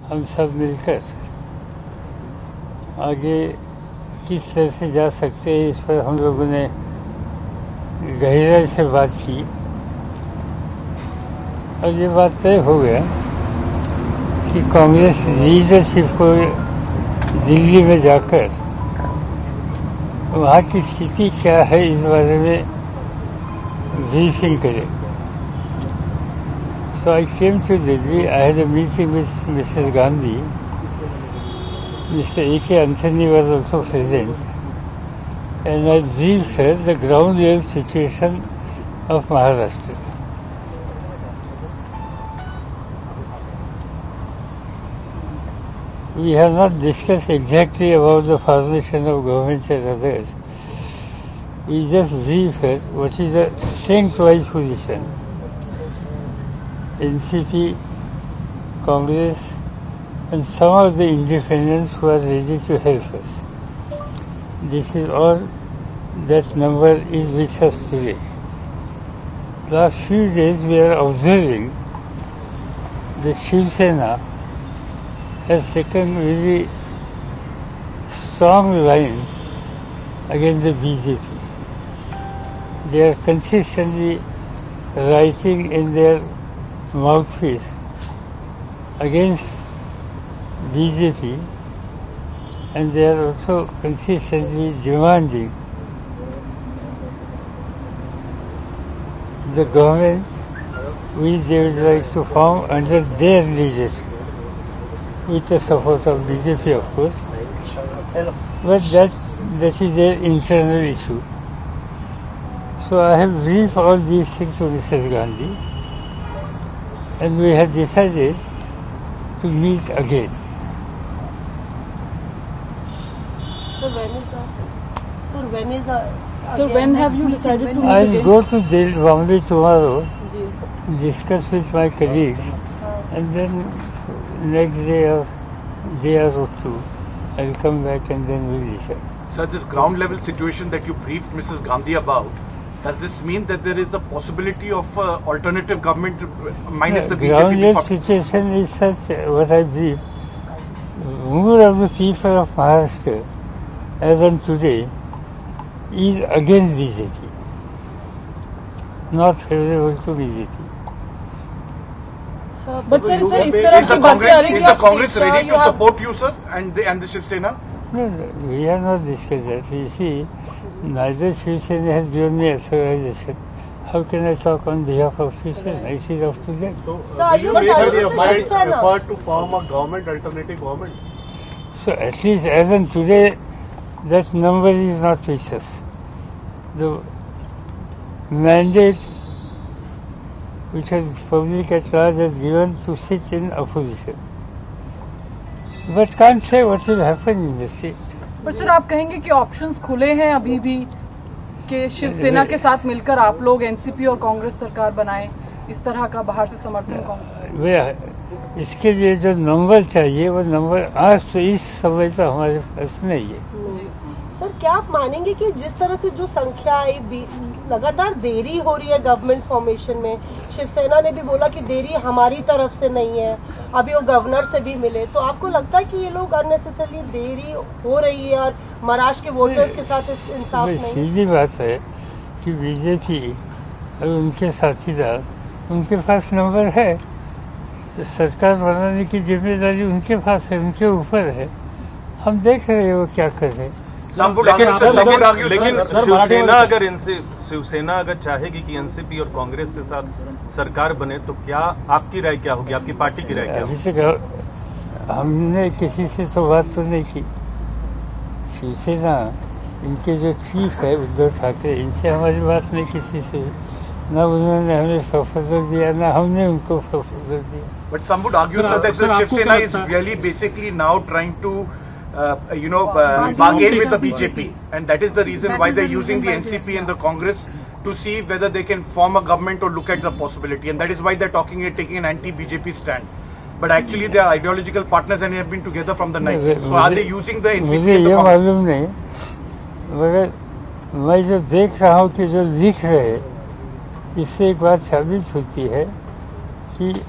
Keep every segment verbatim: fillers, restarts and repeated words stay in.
हम सब मिलकर आगे किस तरह से जा सकते हैं, इस पर हम लोगों ने गहराई से बात की और ये बात तय हो गया कि कांग्रेस लीडरशिप को दिल्ली में जाकर वहाँ की स्थिति क्या है इस बारे में ब्रीफिंग करे. So I came to Delhi. I had a meeting with Missus Gandhi. Mister A K Anthony was also present, and I briefed her the ground level situation of Maharashtra. We have not discussed exactly about the formation of government and others. We just briefed her what is the strength-wise position. N C P, Congress, and some of the independents who are ready to help us. This is all that number is with us today. Last few days we are observing that Shiv Sena has taken very strong line against the B J P. They are consistently writing in their mouthpiece against B J P, and they are also consistently demanding the government which they would like to form under their leadership, with the support of B J P, of course, but that, that is their internal issue. So I have briefed all these things to Missus Gandhi, and we have decided to meet again. So when is that? Sir, when is that? So when have you decided to meet I'll again? go to Delhi, Bombay tomorrow, Ji. discuss with my colleagues, and then next day or day or two, I'll come back and then we'll decide. Sir, this ground level situation that you briefed Missus Gandhi about, does this mean that there is a possibility of uh, alternative government minus the B J P? Ground level situation is such, uh, what I believe, more of the people of Maharashtra, as on today, is against B J P, not favorable to B J P. Sir, But sir, sir, इस Is तरह the की बातें आ रही Congress, is कि the Congress Sir, ready you to have- support you, sir, and the, and the Shiv Sena? No, no, we have not discussed that. You see, neither Shiv Sena has given me authorization. How can I talk on behalf of Shiv Sena? It is up to them. So, Sir, uh, are will you you make decided any with the Shiv Sena? effort to form a government, alternative government? So at least as on today, that number is not with us. The mandate which has public at large has given to sit in opposition. But can't say what will happen in the state. पर sir आप कहेंगे कि options खुले हैं अभी भी कि शिवसेना के साथ मिलकर आप लोग एनसीपी और कांग्रेस सरकार बनाएं, इस तरह का बाहर से समर्थन कांग्रेस? वे इसके लिए जो नंबर चाहिए वो नंबर आज तो इस समय तो हमारे पास नहीं है. सर, क्या आप मानेंगे कि जिस तरह से जो संख्या आई, बी- लगातार देरी हो रही है गवर्नमेंट फॉर्मेशन में, शिवसेना ने भी बोला कि देरी हमारी तरफ से नहीं है, अभी वो गवर्नर से भी मिले, तो आपको लगता है कि ये लोग अननेसेसरली देरी हो रही है और महाराष्ट्र के वोटर्स के साथ इस इंसाफ भाई, नहीं? सीधी बात है कि बीजेपी और उनके साथीदार, उनके पास नंबर है, तो सरकार बनाने की जिम्मेदारी उनके पास है, उनके ऊपर है. हम देख रहे हैं वो क्या कर रहे हैं. Some would लेकिन argue, sir, some would argue, लेकिन sir, शिवसेना अगर इनसे शिवसेना अगर चाहेगी कि एनसीपी और कांग्रेस के साथ सरकार बने तो क्या आपकी राय क्या होगी, आपकी पार्टी की राय क्या अभी होगी? से कहो, हमने किसी से तो बात तो नहीं की. शिवसेना, इनके जो चीफ है उद्धव ठाकरे, इनसे हमारी बात नहीं किसी से. न उन्होंने हमें प्रपोजल दिया, न हमने उनको प्रपोजल दिया. but some would argue, sir, that the Shiv Sena is really basically now trying to, uh, you know, uh, bargain with the B J P, and that is the reason why they're using the N C P and the Congress to see whether they can form a government or look at the possibility, and that is why they're talking and taking an anti-B J P stand. But actually, they are ideological partners and have been together from the night. So are they using the N C P मुझे and the ये Congress? मालूम नहीं, मगर मैं जो देख रहा हूँ कि जो लिख रहे, इससे एक बात साबित होती है कि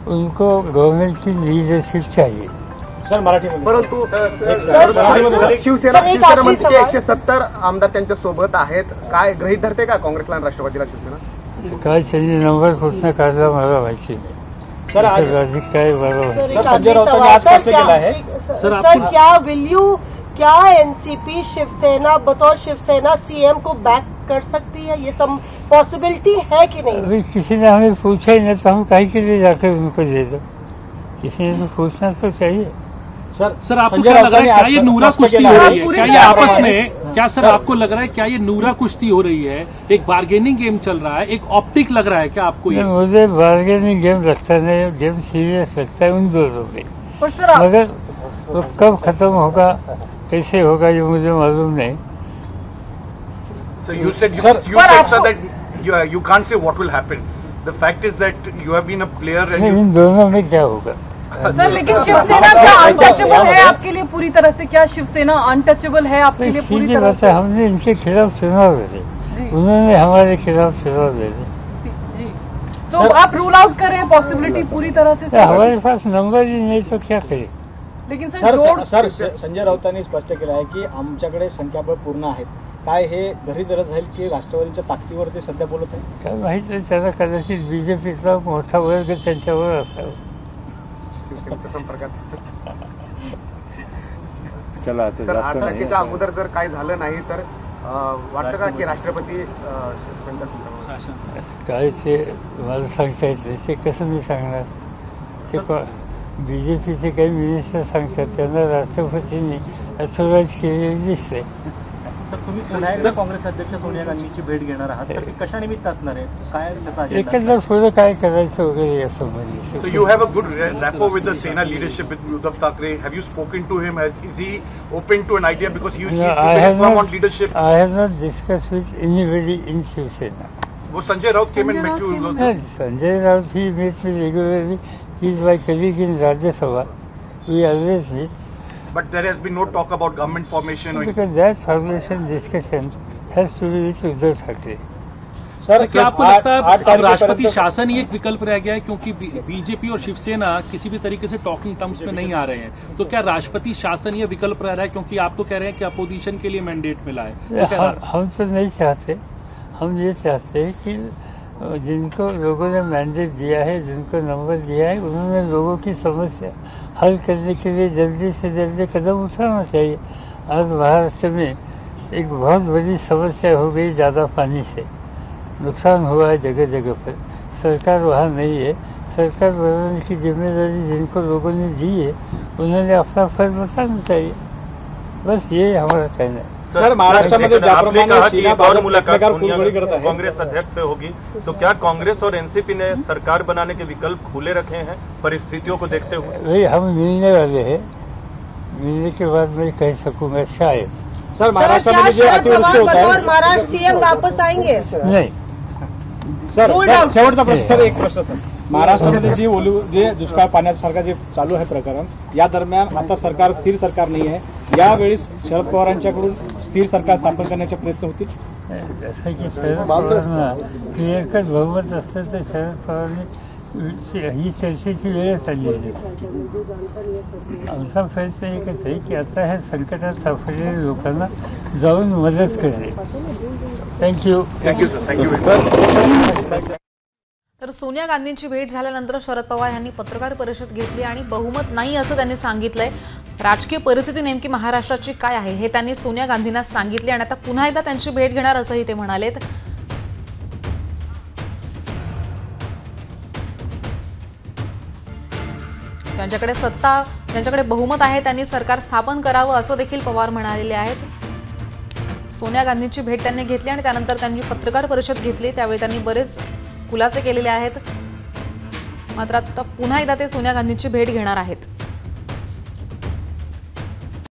उनको गवर्नमेंट की लीडरशिप चाहिए। सर मराठी परंतु सर, शिवसेना शिवसेना सर, एक आखरी म्हणते की सवाल. एकशे सत्तर आमदार त्यांच्या सोबत आहेत, काय गृहीत धरते का काँग्रेसला आणि राष्ट्रवादीला शिवसेना? काय त्यांनी नंबर कुठनं काढला मला माहिती नाही. सर आज राजकीय काय मला माहिती सर, नाही. एक संजय आखरी राउत ने सवाल. आज सर, स्पष्ट क्या- किया है। सर, सर क्या विल यू क्या एनसीपी शिवसेना बतौर शिवसेना सीएम को बैक कर सकती है? ये सम पॉसिबिलिटी है कि नहीं? अभी किसी ने हमें पूछा ही नहीं तो हम कहीं के लिए जाकर उनको दे दो। किसी ने तो पूछना तो चाहिए। सर सर आपको संजय क्या राउत लग रहा ने है, क्या आज ये नूरा स्पष्ट कुश्ती किया हो है। रही है? पूरी क्या ये तरह आपस से- में, क्या सर आपको लग रहा है क्या ये नूरा कुश्ती हो रही है? एक बार्गेनिंग गेम चल रहा है, एक ऑप्टिक लग रहा है क्या आपको ये? नहीं, मुझे बार्गेनिंग गेम लगता नहीं, गेम सीरियस लगता है उन दोनों में। पर सर आप- मगर वो कब खत्म होगा, कैसे होगा, ये मुझे मालूम नहीं। So you said you, Sir, you but said आपको- sir that you you can't say what will happen. The fact is that you have been a player and नहीं, you, इन दोनों में क्या होगा? सर लेकिन शिवसेना क्या अनटचेबल है आपके लिए पूरी तरह से? क्या शिवसेना अनटचेबल है आपके लिए पूरी सीधी तरह बात है, से? हमने इनके खिलाफ चुनाव लड़े, जी, उन्होंने हमारे खिलाफ चुनाव लड़े। जी। तो आप रूल आउट कर रहे हैं पॉसिबिलिटी पूरी तरह से? तो हमारे पास नंबर ही नहीं तो क्या करें? लेकिन सर सर जोड सर संजय राऊतांनी स्पष्ट केलं आहे की आमच्याकडे संख्याबळ पूर्ण आहेत. काय हे घरी गरज आहे की राष्ट्रवादीच्या ताकदीवर ते सध्या बोलत आहे? काय माहित नाही, त्याला कदाचित बीजेपीचा मोठा वर्ग त्यांच्यावर असावा. शिवसेनेच्या संपर्कात. चला सर आठ तारखेच्या अगोदर जर काय झालं नाही तर अं, वाटतं का की राष्ट्रपती अं, संचार संदर्भात काय ते मला सांगता येत नाही, ते कसं मी सांगणार? ते बीजेपीचे काही मिनिस्टर सांगतात, त्यांना राष्ट्रपतींनी अथॉराईज केलेली दिसते. सर तुम्ही पुन्हा एकदा काँग्रेस अध्यक्ष सोनिया गांधींची भेट घेणार आहात, तर ती कशा निमित्त असणार आहे? काय त्याचा अजेंडा एकंदर पुढे काय करायचं वगैरे या संबंधी. so you have a good ra- rapport with the Sena leadership with Uddhav Thackeray. Have you spoken to him? Has, is he open to an idea because he, No, he's I very have firm not- on leadership? I have not discussed with anybody in Shiv Sena. वो Sanjay Raut came and met you. No, Sanjay Raut, he meets me regularly. He is my colleague in Rajya Sabha. We always meet. But there has been no talk about government formation. Or Because that formation discussion has to be with Uddhav Thackeray. Sir क्या आपको आठ- लगता है आठ अब तारीख राष्ट्रपति पर्यंत- शासन ही एक विकल्प रह गया है, क्योंकि बीजेपी और शिवसेना किसी भी तरीके से टॉकिंग टर्म्स में नहीं आ रहे हैं, तो क्या राष्ट्रपति शासन ये विकल्प रह रहा है? क्योंकि आप तो कह रहे हैं कि अपोजिशन के लिए मैंडेट मिला है, तो क्या हम, हम तो नहीं चाहते, हम ये चाहते हैं कि जिनको लोगों ने मैंडेट दिया है, जिनको नंबर दिया है, उन्होंने लोगों की समस्या हल करने के लिए जल्दी से जल्दी कदम उठाना चाहिए। आज महाराष्ट्र में एक बहुत बड़ी समस्या हो गई, ज़्यादा पानी से नुकसान हुआ है जगह जगह पर। सरकार वहाँ नहीं है, सरकार बनाने की जिम्मेदारी जिनको लोगों ने दी है, उन्होंने अपना फर्ज बताना चाहिए। बस ये हमारा कहना है। सर महाराष्ट्रामध्ये लेकिन आपने ज्याप्रमाणे कहा कि शीला एक और भाजप मुलाकात एकमेकावर सोनिया कुरघोडी करत आहे, कांग्रेस अध्यक्ष से होगी, तो क्या कांग्रेस और एनसीपी ने सरकार बनाने के विकल्प खुले रखे हैं परिस्थितियों को देखते हुए? भाई हम मिलने वाले हैं, मिलने के बाद मैं कह सकूंगा शायद। सर सर क्या महाराष्ट्रामध्ये जे शरद अतिवृष्टी पवार होत बतौर आहे महाराष्ट्र सीएम वापस आएंगे? नहीं, सर Hold सर, out. शेवटचा प्रश्न सर, एक प्रश्न सर, महाराष्ट्रामध्ये जी ओलू जे दुष्काळ पाण्यासारखा जे चालू आहे प्रकरण, या दरम्यान आता सरकार स्थिर सरकार नाही आहे, यावेळी शरद पवारांच्याकडून स्थिर सरकार स्थापन करण्याचे प्रयत्न होतील? जसं की शरद पवारांना क्लिअर कट बहुमत असतं तर शरद पवारांनी ही चर्चेची वेळच आली आहे. आमचा प्रयत्न एकच आहे की आता ह्या संकटात सापडलेल्या लोकांना जाऊन मदत करणे. Thank you. Thank you, sir. Thank you very much. तर सोनिया गांधींची भेट झाल्यानंतर शरद पवार यांनी पत्रकार परिषद घेतली आणि बहुमत नाही असं त्यांनी सांगितलंय. राजकीय परिस्थिती नेमकी महाराष्ट्राची काय आहे हे त्यांनी सोनिया गांधींना सांगितले आणि आता पुन्हा एकदा त्यांची भेट घेणार असंही ते म्हणालेत. त्यांच्याकडे सत्ता, ज्यांच्याकडे बहुमत आहे त्यांनी सरकार स्थापन करावं असं देखील पवार म्हणालेले आहेत. सोनिया गांधींची भेट त्यांनी घेतली आणि त्यानंतर त्यांची पत्रकार परिषद घेतली, त्यावेळी त्यांनी बरेच खुलासे केलेले आहेत. मात्र आता पुन्हा एकदा ते सोनिया गांधींची भेट घेणार आहेत.